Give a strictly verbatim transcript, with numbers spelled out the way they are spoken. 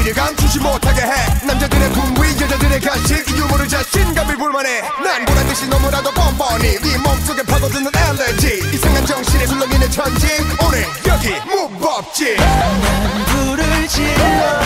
비밀을 감추지 못하게 해. 남자들의 분위 여자들의 가식 이 유머를 자신감이 불만해. 난 보란듯이 너무나도 뻔뻔히 네 몸속에 파고드는 엘레지. 이상한 정신에 술렁이는 천지 오늘 여기 무법지. 난 불을 질러